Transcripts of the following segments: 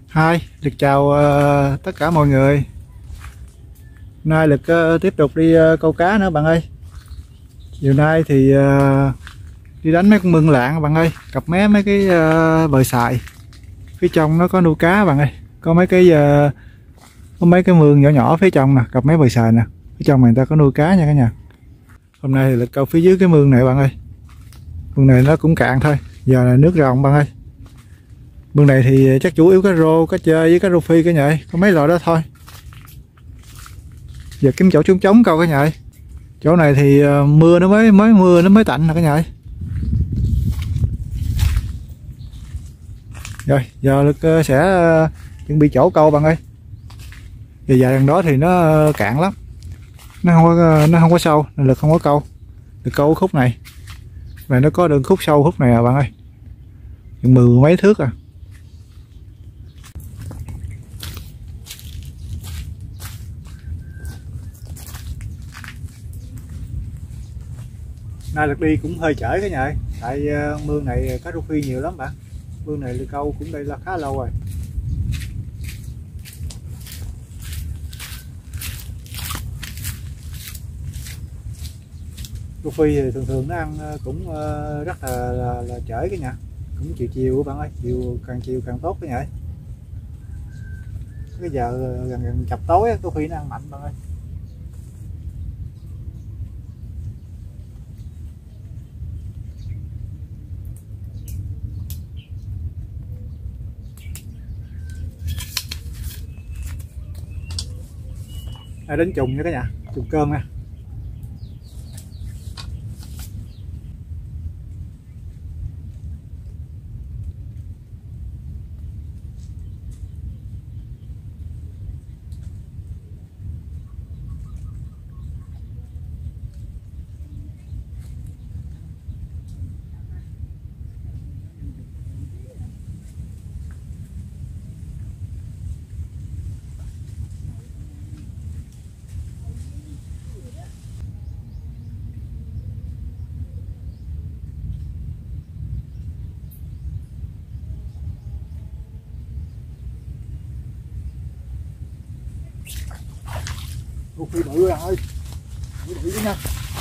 Hi, được chào tất cả mọi người. Nay Lực tiếp tục đi câu cá nữa bạn ơi. Chiều nay thì đi đánh mấy con mương lạng bạn ơi, cặp mấy cái bờ sài. Phía trong nó có nuôi cá bạn ơi. Có mấy cái mương nhỏ nhỏ phía trong nè, cặp mấy bờ sài nè. Phía trong người ta có nuôi cá nha cả nhà. Hôm nay thì Lực câu phía dưới cái mương này bạn ơi. Mương này nó cũng cạn thôi, giờ là nước ròng bạn ơi. Mương này thì chắc chủ yếu cá rô, cá chơi với cá rô phi cả nhà ơi, có mấy loại đó thôi. Giờ kiếm chỗ trống trống câu cả nhà ơi. Chỗ này thì mưa nó mới tạnh nè cả nhà ơi. Rồi giờ Lực sẽ chuẩn bị chỗ câu bạn ơi. Giờ dài đằng đó thì nó cạn lắm, nó không có sâu nên Lực không có câu. Lực câu khúc này và nó có đường khúc sâu khúc này à bạn ơi, mười mấy thước à. Nay Lực đi cũng hơi trễ cái nhà ơi, tại mương này cá rô phi nhiều lắm bạn. Mương này Lực câu cũng đây là khá lâu rồi. Rô phi thì thường thường nó ăn cũng rất là trễ cái nhà, cũng chiều chiều các bạn ơi, chiều càng tốt cái nhà ơi. Cái giờ gần chập tối rô phi nó ăn mạnh bạn ơi. Đến trùng nha cả nhà, trùng cơm nha. Rô phi bự bạn ơi, bự nha.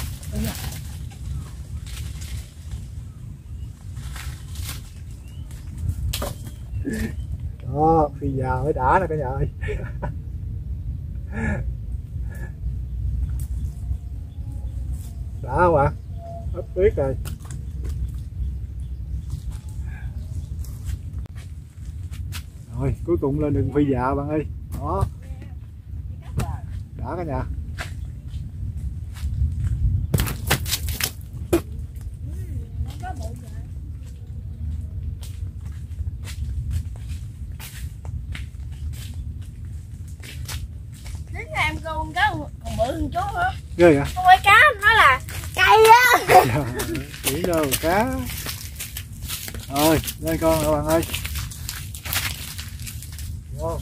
Đó, phi già mới đã nè cả nhà ơi. Đã không ạ? Hết tuyết rồi. Rồi cuối cùng lên đường phi dạ bạn ơi. Đó, đã cả nhà. Em con cá còn bự hơn chú nữa. Ghê hả? Không phải cá, nó là cây á. Chỉ đâu cá. Rồi lên con rồi bạn ơi. Wow.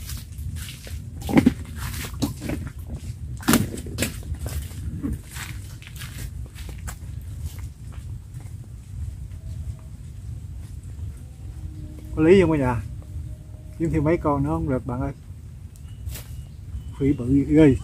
Có lý không cả nhà? Kiếm thêm mấy con nữa không được bạn ơi. Khỉ bự ghê.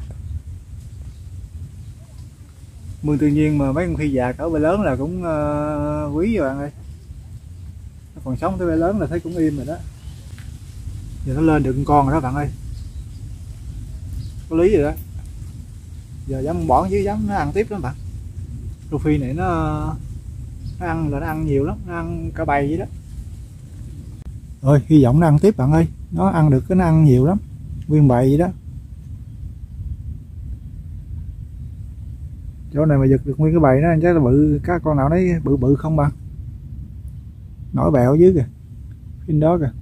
Mương tự nhiên mà mấy con phi già cỡ bể lớn là cũng quý rồi bạn ơi. Nó còn sống tới bể lớn là thấy cũng im rồi đó. Giờ nó lên được con rồi đó bạn ơi. Có lý rồi đó. Giờ dám bỏ dưới dám nó ăn tiếp lắm bạn. Rô phi này nó ăn là nó ăn nhiều lắm, nó ăn cả bầy vậy đó. Rồi hy vọng nó ăn tiếp bạn ơi, nó ăn được cái nó ăn nhiều lắm, nguyên bầy vậy đó. Chỗ này mà giật được nguyên cái bầy nó chắc là bự, cá con nào đấy bự bự không bạn, nổi bèo ở dưới kìa, bên đó kìa.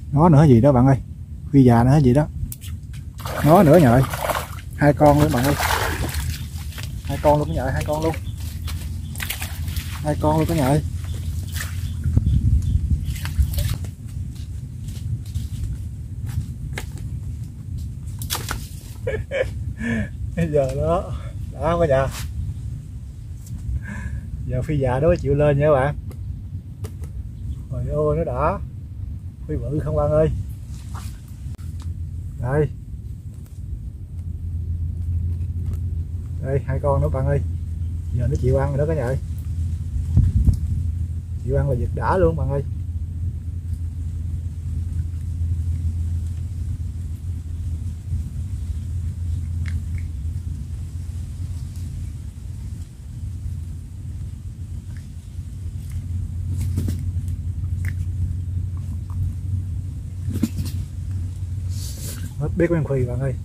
Nó nữa gì đó bạn ơi, phi già nữa gì đó, nó nữa nhờ, 2 con luôn bạn ơi, 2 con luôn cái nhờ, 2 con luôn, 2 con luôn cái nhờ. Bây giờ đó đã cả nhà, giờ phi già đó chịu lên nha các bạn. Trời ơi nó đã phi bự không bạn ơi. Đây đây 2 con nữa bạn ơi, giờ nó chịu ăn rồi đó cả nhà ơi, chịu ăn là giật đã luôn bạn ơi. Hết biết con Phi bạn ơi.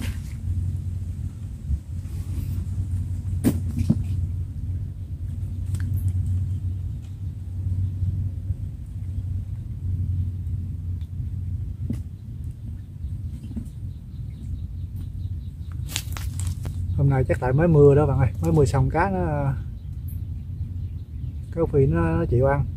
Hôm nay chắc tại mới mưa đó bạn ơi, mới mưa xong cá nó, cái Phi nó chịu ăn.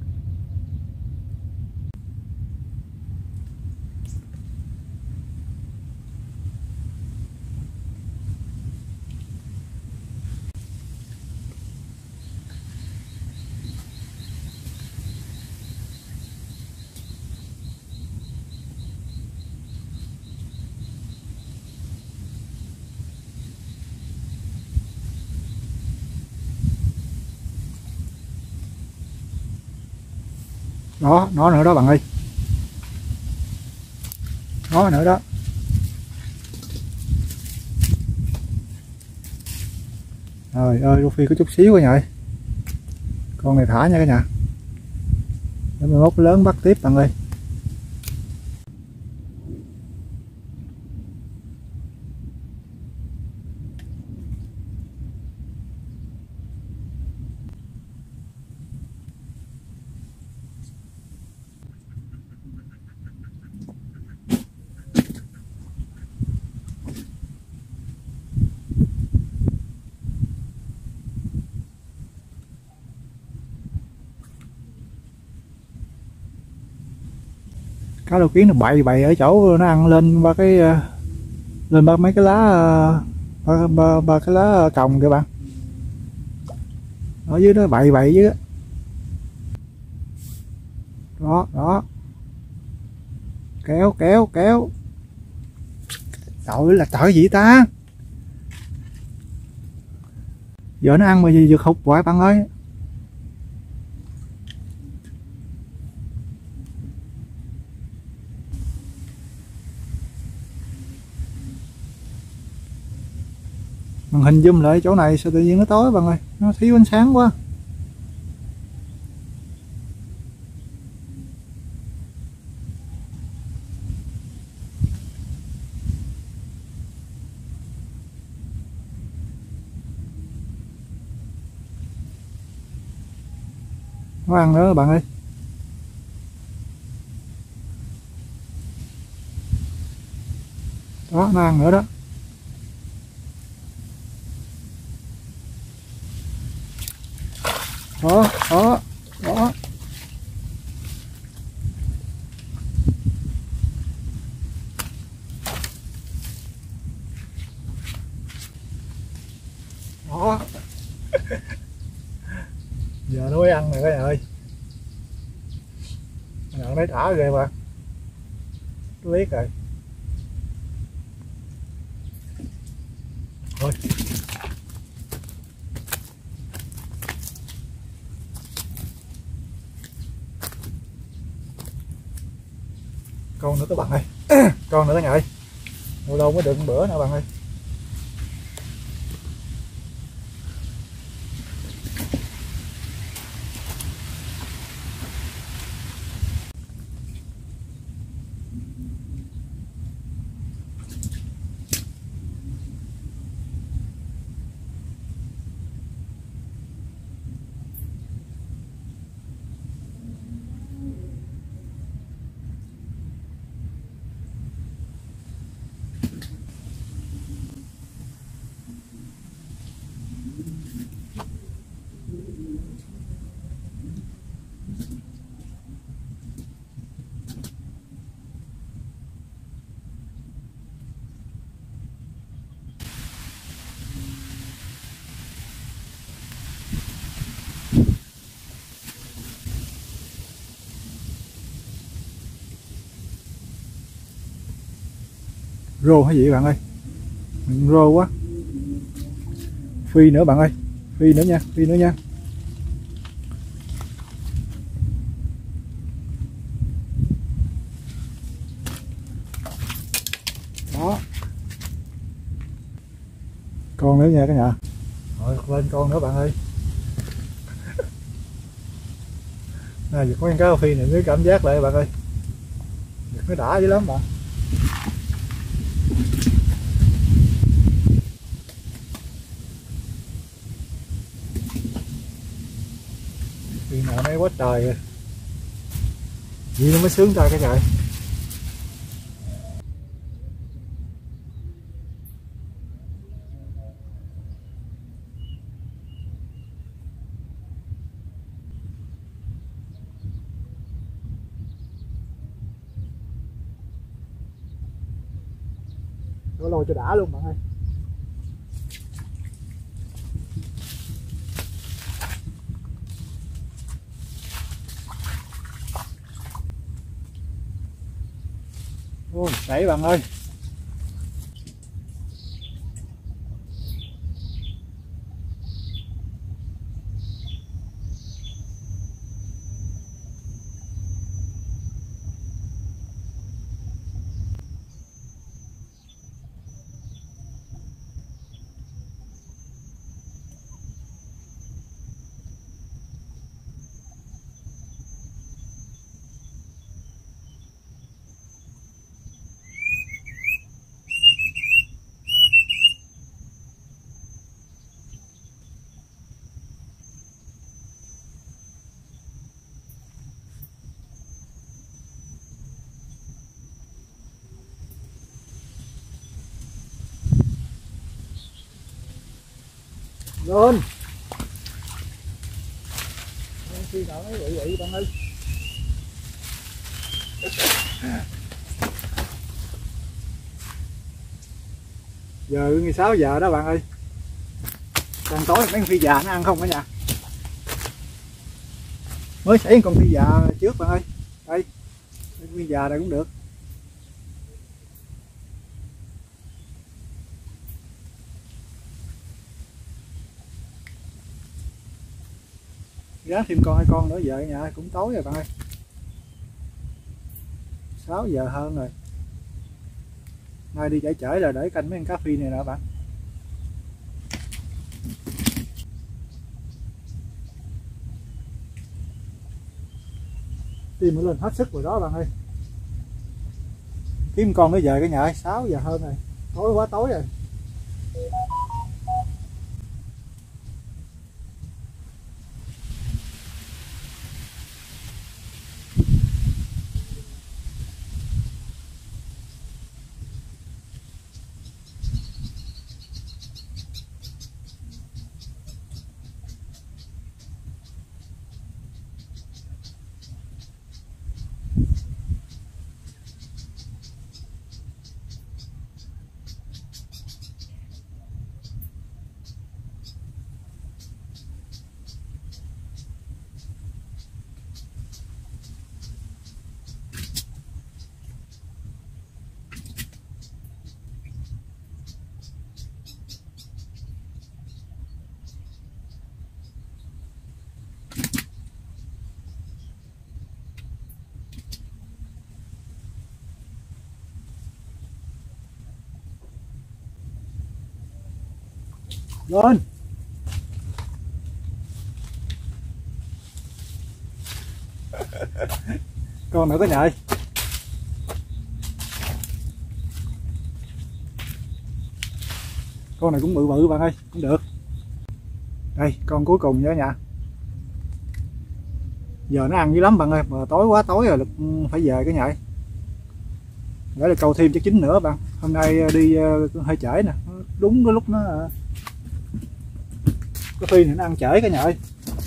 Đó nó nữa đó bạn ơi, nó nữa đó. Trời ơi Phi có chút xíu rồi nhỉ, con này thả nha cả nhà, để mai mốt lớn bắt tiếp bạn ơi. Cá đầu kiến nó bậy bậy ở chỗ nó ăn lên ba cái, lên ba mấy cái lá, ba cái lá còng kìa bạn, ở dưới đó bậy bậy chứ. Đó đó, kéo kéo kéo. Trời là trời gì ta, giờ nó ăn mà gì giật hụt hoài bạn ơi. Màn hình zoom lại chỗ này sao tự nhiên nó tối bạn ơi, nó thiếu ánh sáng quá. Nó ăn nữa bạn ơi. Đó nó ăn nữa đó. Đó đó đó. Đó. Giờ nó mới ăn rồi cả nhà ơi, nhận đấy đã ghê mà, nó biết rồi. Thôi con nữa các bạn ơi. Con nữa cả nhà ơi, lâu lâu mới được một bữa nữa bạn ơi. Rô hay gì bạn ơi, rô quá. Phi nữa bạn ơi, phi nữa nha, phi nữa nha. Đó, con nữa nha cả nhà. Rồi lên con nữa bạn ơi. À, giật mấy cá phi này mới cảm giác lại bạn ơi, giật nó đã dữ lắm bạn. Phi nào nấy quá trời rồi, vậy nó mới sướng tay cả trời. Nó lôi cho đã luôn bạn ơi. Ôi đẩy bạn ơi. Lên khi nào nó vậy bạn ơi. Giờ 6 giờ đó bạn ơi, đang tối mấy con phi già nó ăn không cả nhà. Mới xảy con phi già trước bạn ơi, đây con phi già này cũng được. Gá thêm con 2 con nữa, giờ nhà cũng tối rồi bạn ơi, 6 giờ hơn rồi. Mai đi trễ là để canh mấy con cá phi này nè bạn. Tìm nó lên hết sức rồi đó bạn ơi. Kiếm con nữa về cả nhà ơi, 6 giờ hơn rồi, tối quá tối rồi. Lên con nữa có nhại. Con này cũng bự bự bạn ơi, cũng được. Đây con cuối cùng nữa nha. Giờ nó ăn dữ lắm bạn ơi, mà tối quá tối rồi, phải về cái nhại. Để là câu thêm chắc 9 nữa bạn. Hôm nay đi hơi trễ nè, đúng cái lúc nó cái phi này nó ăn trễ cả nhà ơi.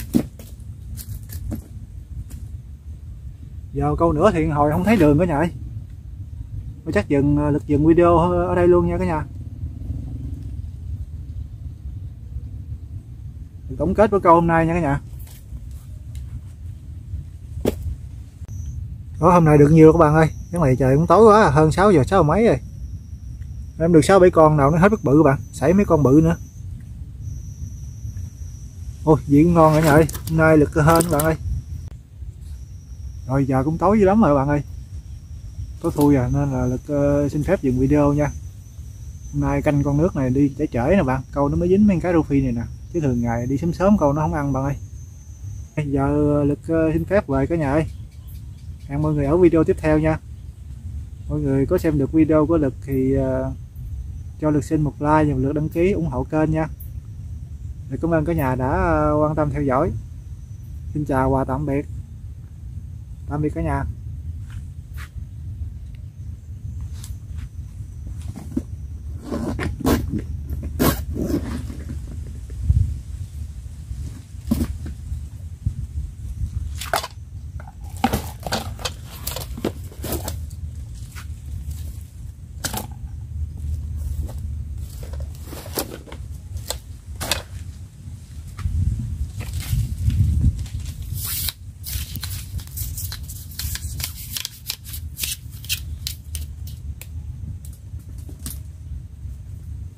Giờ câu nữa thì hồi không thấy đường cả nhà ơi. Chắc lực dừng video ở đây luôn nha cả nhà. Tổng kết với câu hôm nay nha cả nhà. Đó, hôm nay được nhiều các bạn ơi. Cái này trời cũng tối quá, hơn 6 giờ 6 mấy rồi. Em được 6-7 con nào nó hết bắt bự các bạn, sảy mấy con bự nữa. Ôi vị cũng ngon cả nhà ơi, hôm nay lực cơ hên các bạn ơi. Rồi giờ cũng tối dữ lắm rồi các bạn ơi, tối thui à, nên là lực xin phép dừng video nha. Hôm nay canh con nước này đi để trễ nè bạn, câu nó mới dính mấy cái rô phi này nè, chứ thường ngày đi sớm sớm câu nó không ăn bạn ơi. Bây giờ lực xin phép về cả nhà ơi, hẹn mọi người ở video tiếp theo nha. Mọi người có xem được video của lực thì cho lực xin một like và một lượt đăng ký ủng hộ kênh nha. Rồi cảm ơn cả nhà đã quan tâm theo dõi. Xin chào và tạm biệt cả nhà.